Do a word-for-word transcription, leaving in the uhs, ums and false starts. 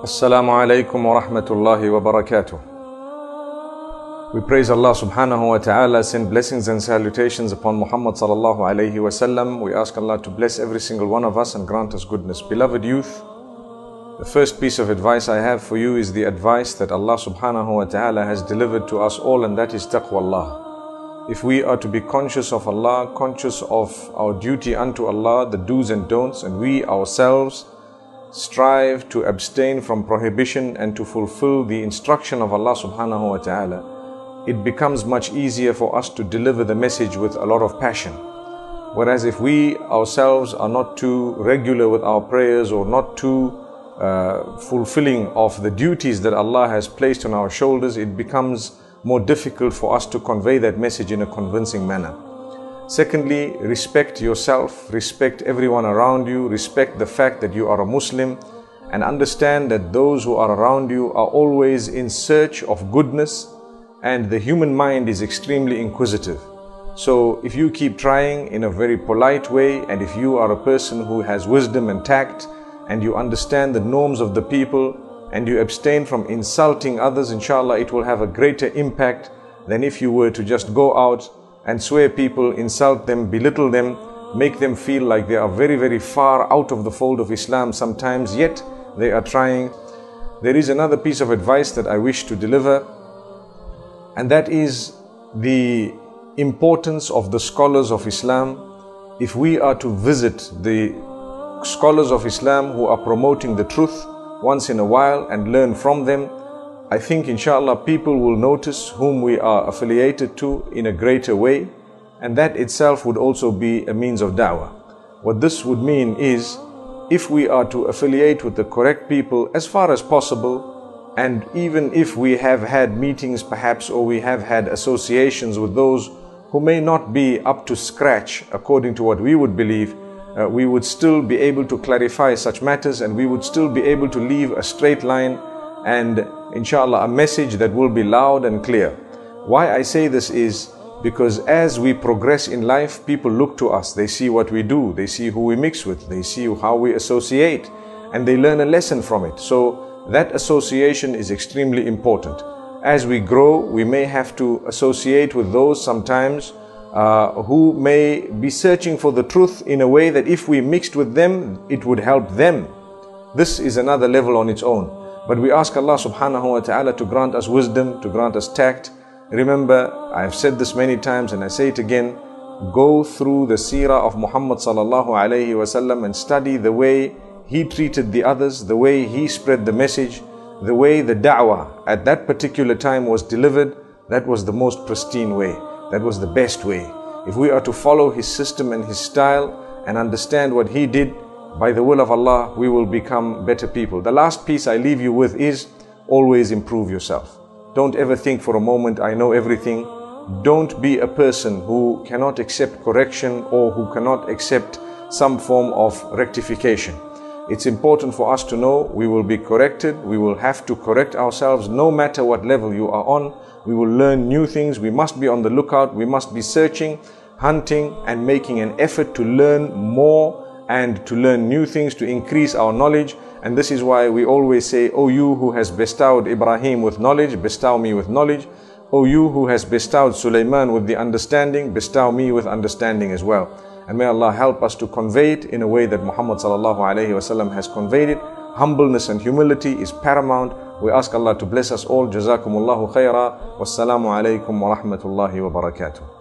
Assalamu alaikum wa rahmatullahi wa barakatuh. We praise Allah subhanahu wa ta'ala, send blessings and salutations upon Muhammad sallallahu alayhi wa sallam. We ask Allah to bless every single one of us and grant us goodness. Beloved youth, the first piece of advice I have for you is the advice that Allah subhanahu wa ta'ala has delivered to us all, and that is taqwallah. If we are to be conscious of Allah, conscious of our duty unto Allah, the do's and don'ts, and we ourselves strive to abstain from prohibition and to fulfill the instruction of Allah subhanahu wa ta'ala, it becomes much easier for us to deliver the message with a lot of passion. Whereas if we ourselves are not too regular with our prayers or not too uh, fulfilling of the duties that Allah has placed on our shoulders, it becomes more difficult for us to convey that message in a convincing manner. Secondly, respect yourself, respect everyone around you, respect the fact that you are a Muslim, and understand that those who are around you are always in search of goodness, and the human mind is extremely inquisitive. So if you keep trying in a very polite way, and if you are a person who has wisdom and tact, and you understand the norms of the people, and you abstain from insulting others, inshallah, it will have a greater impact than if you were to just go out and swear people, insult them, belittle them, make them feel like they are very, very far out of the fold of Islam sometimes, yet they are trying. There is another piece of advice that I wish to deliver, and that is the importance of the scholars of Islam. If we are to visit the scholars of Islam who are promoting the truth once in a while and learn from them, I think inshallah people will notice whom we are affiliated to in a greater way, and that itself would also be a means of da'wah. What this would mean is, if we are to affiliate with the correct people as far as possible, and even if we have had meetings perhaps, or we have had associations with those who may not be up to scratch according to what we would believe, uh, we would still be able to clarify such matters, and we would still be able to leave a straight line and inshallah a message that will be loud and clear. Why I say this is because as we progress in life, people look to us, they see what we do, they see who we mix with, they see how we associate, and they learn a lesson from it. So that association is extremely important. As we grow, we may have to associate with those sometimes uh, who may be searching for the truth in a way that if we mixed with them, it would help them. This is another level on its own. But we ask Allah subhanahu wa ta'ala to grant us wisdom, to grant us tact. Remember, I have said this many times and I say it again, go through the seerah of Muhammad sallallahu alayhi wa sallam and study the way he treated the others, the way he spread the message, the way the da'wah at that particular time was delivered. That was the most pristine way. That was the best way. If we are to follow his system and his style and understand what he did, by the will of Allah, we will become better people. The last piece I leave you with is always improve yourself. Don't ever think for a moment, I know everything. Don't be a person who cannot accept correction or who cannot accept some form of rectification. It's important for us to know we will be corrected. We will have to correct ourselves no matter what level you are on. We will learn new things. We must be on the lookout. We must be searching, hunting, and making an effort to learn more and to learn new things, to increase our knowledge. And this is why we always say, O you who has bestowed Ibrahim with knowledge, bestow me with knowledge. O you who has bestowed Sulaiman with the understanding, bestow me with understanding as well. And may Allah help us to convey it in a way that Muhammad sallallahu alayhi wa sallam has conveyed it. Humbleness and humility is paramount. We ask Allah to bless us all. Jazakumullahu khaira. Wassalamu alaikum wa rahmatullahi wa barakatuh.